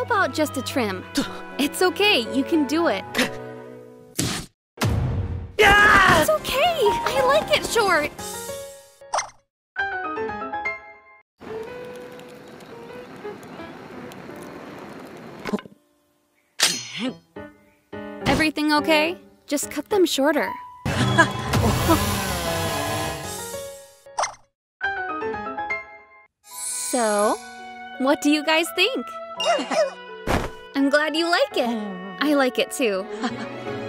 about just a trim? It's okay, you can do it. It's okay, I like it short. Everything okay? Just cut them shorter. So, what do you guys think? I'm glad you like it. I like it too.